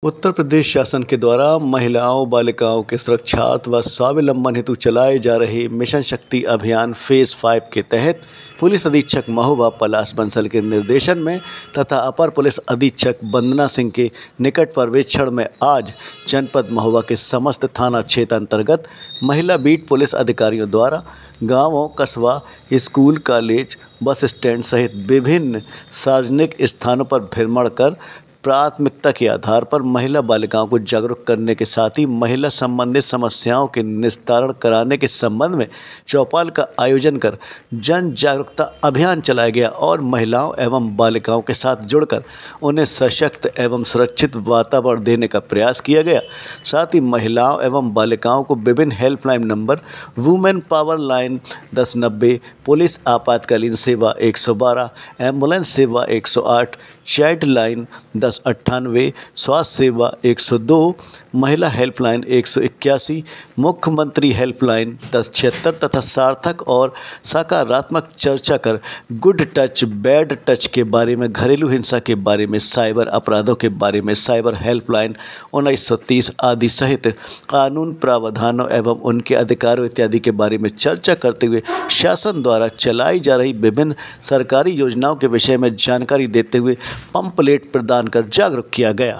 उत्तर प्रदेश शासन के द्वारा महिलाओं बालिकाओं के सुरक्षा व स्वावलंबन हेतु चलाए जा रहे मिशन शक्ति अभियान फेज़ 5 के तहत पुलिस अधीक्षक महोबा पलाश बंसल के निर्देशन में तथा अपर पुलिस अधीक्षक वंदना सिंह के निकट पर्यवेक्षण में आज जनपद महोबा के समस्त थाना क्षेत्र अंतर्गत महिला बीट पुलिस अधिकारियों द्वारा गांवों, कस्बा, स्कूल, कॉलेज, बस स्टैंड सहित विभिन्न सार्वजनिक स्थानों पर भ्रमण कर प्राथमिकता के आधार पर महिला बालिकाओं को जागरूक करने के साथ ही महिला संबंधित समस्याओं के निस्तारण कराने के संबंध में चौपाल का आयोजन कर जन जागरूकता अभियान चलाया गया और महिलाओं एवं बालिकाओं के साथ जुड़कर उन्हें सशक्त एवं सुरक्षित वातावरण देने का प्रयास किया गया। साथ ही महिलाओं एवं बालिकाओं को विभिन्न helpline number women power line 1090, police आपातकालीन सेवा 112, एम्बुलेंस सेवा 108, चाइल्ड लाइन 1098, स्वास्थ्य सेवा 102, महिला हेल्पलाइन 181, मुख्यमंत्री हेल्पलाइन 1076 तथा सार्थक और सकारात्मक चर्चा कर गुड टच बैड टच के बारे में, घरेलू हिंसा के बारे में, साइबर अपराधों के बारे में, साइबर हेल्पलाइन 1930 आदि सहित कानून प्रावधानों एवं उनके अधिकारों इत्यादि के बारे में चर्चा करते हुए शासन द्वारा चलाई जा रही विभिन्न सरकारी योजनाओं के विषय में जानकारी देते हुए पंपलेट प्रदान कर जागरूक किया गया।